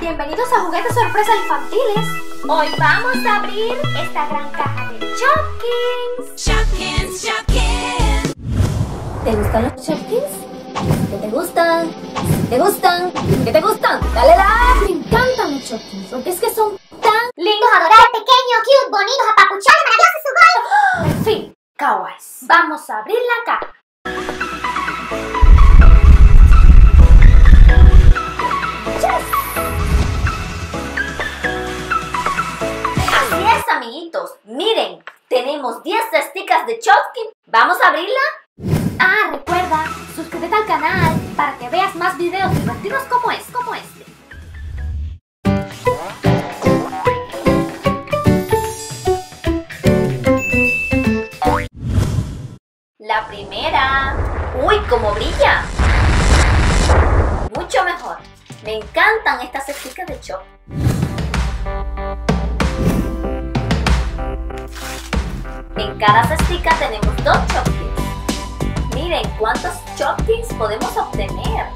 bienvenidos a Juguetes Sorpresa Infantiles. Hoy vamos a abrir esta gran caja de Chopkins. Chopkins, Chopkins. ¿Te gustan los Chopkins? ¿Qué te gustan? ¿Te gustan? ¿Qué te gustan? ¡Dale like! Me encantan los Chopkins porque es que son tan lindos, adorables, pequeños, cute, bonitos, apapuchados, maravillosos, su gol. En fin, kawaiis. Vamos a abrir la caja. Amiguitos, miren, tenemos 10 stickers de Chopkins. ¿Vamos a abrirla? Ah, recuerda, suscríbete al canal para que veas más videos divertidos como este. La primera. ¡Uy, cómo brilla! Mucho mejor. Me encantan estas stickers de Chopkins. En cada cestica tenemos 2 Chopkins. Miren cuántos Chopkins podemos obtener.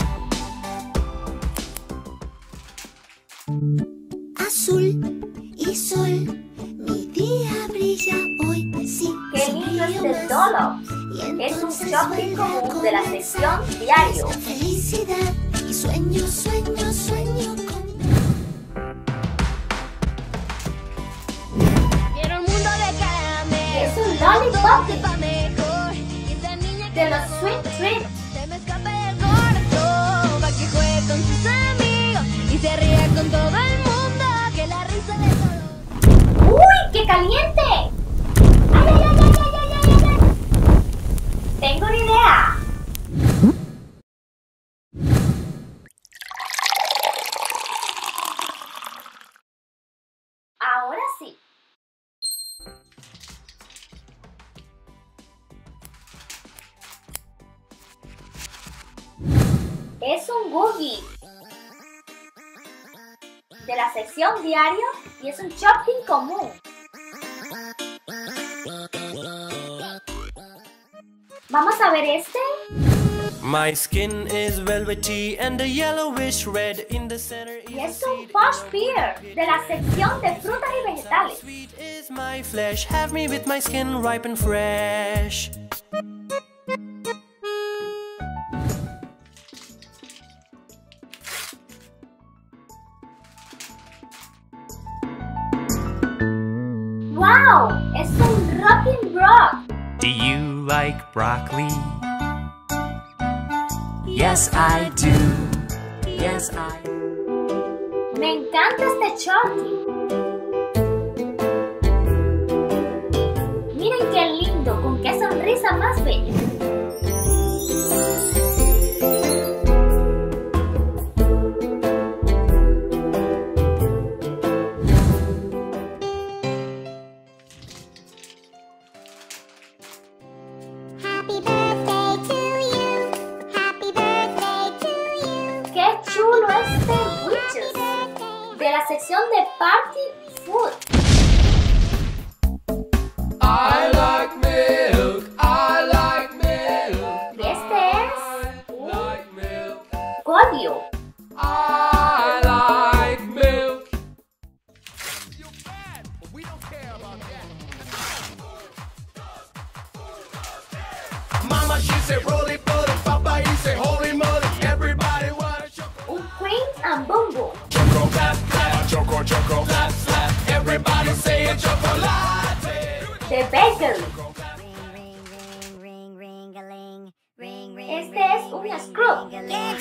Azul y sol, mi día brilla hoy, sí. Qué lindo este Dollops. Es un Chopkin común de la sección diario. Felicidad y sueño, sueño, sueño con... Es un lollipop de los Sweet Treats. Se me escapa el gordo, pa' que juegue con sus amigos y se ría con todo el mundo, que la risa de todos. ¡Uy, qué caliente! ¡Ay, ay, ay, ay, ay, ay, ay, ay! Tengo una idea. Ahora sí. Es un Googie de la sección diario y es un Chopkin común. Vamos a ver este. My skin is velvety and a yellowish red in the center. Y es un Posh Pear de la sección de frutas y vegetales. Sweet is my flesh, have me with my skin ripe and fresh. ¡Wow! Es un Rockin' Rock. Do you like broccoli? Yes, I do. Yes, I do. Me encanta este Chopkin. Miren qué lindo, con qué sonrisa más bella. Chulo este Witches de la sección de Party Food. I like milk, I like milk. Y este es Like milk, Golio. I like milk. You're bad, but we don't care about that. Mama, she said roly poly, Papa, he said holy moly. Everybody wanna choco. Un Queen and Bumbo. Choco, clap, clap, choco, choco, clap, clap. Everybody say a chocolate. De Bakery. Este es un Scrub.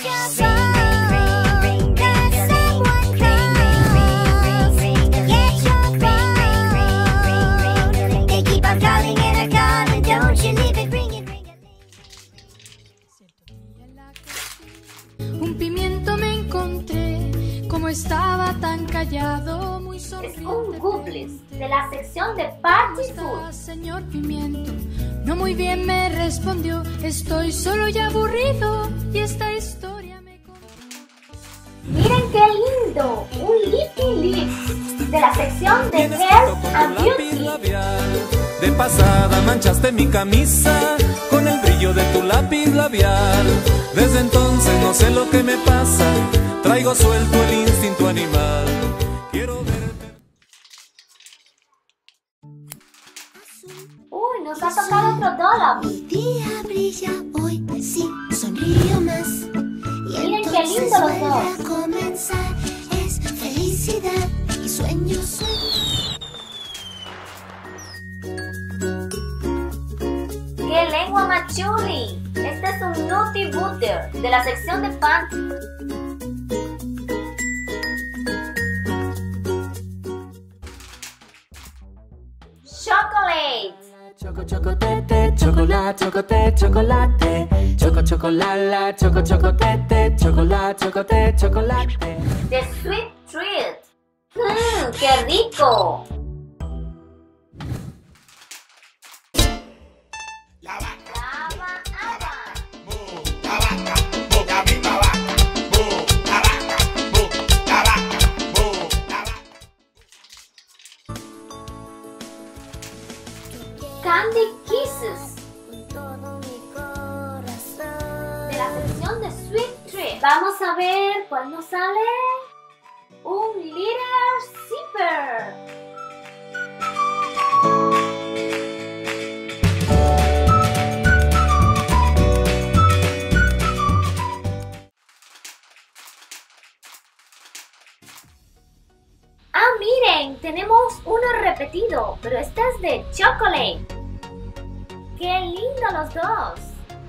Un pimiento me encontré, como estaba tan callado, muy Es sonriente. un Gooblis de la sección de Party Food. Señor Pimiento, no muy bien me respondió, estoy solo y aburrido, y esta historia me contó. Miren qué lindo, un Lippy Lips de la sección de Health and Beauty. De pasada manchaste mi camisa con el brillo de tu lápiz labial. Desde entonces no sé lo que me pasa, Traigo suelto el instinto animal. Quiero verte. Uy, nos ha tocado otro dollop. Mi día brilla hoy, sí, sonrío más. Y Miren qué entonces lindo los vuelve dos. a comenzar. Es felicidad y sueños. ¡Qué lengua más chuli! Este es un Nutty Butter de la sección de pan. Chocolate. Choco chocotete, chocolate, chocolate, chocolate. Choco chocolala, choco chocotete, chocolate, chocolate, chocolate. The Sweet Treat. ¡Qué rico! Lava, ava. Candy Kisses de la sección de Sweet Treat. Vamos a ver cuál nos sale. Un Little Zipper. Ah, miren, tenemos uno repetido, pero este es de chocolate. ¡Qué lindo los dos!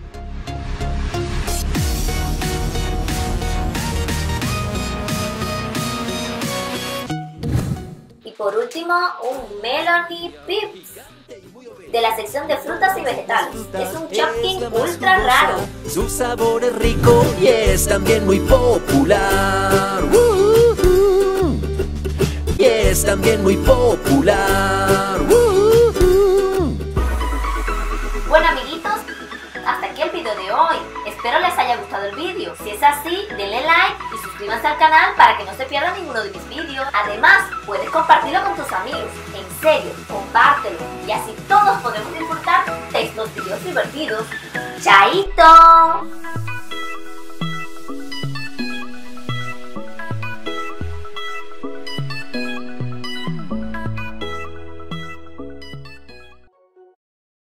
Y por último, un Melody Pips de la sección de frutas y vegetales. Es un chopkin ultra raro. Su sabor es rico y es también muy popular. Y es también muy popular. Bueno, amiguitos, hasta aquí el video de hoy. Espero les haya gustado el video. Si es así, denle like y suscríbanse al canal para que no se pierdan ninguno de mis videos. Además, puedes compartirlo con tus amigos. En serio, compártelo. Y así todos podemos disfrutar de estos videos divertidos. ¡Chaito!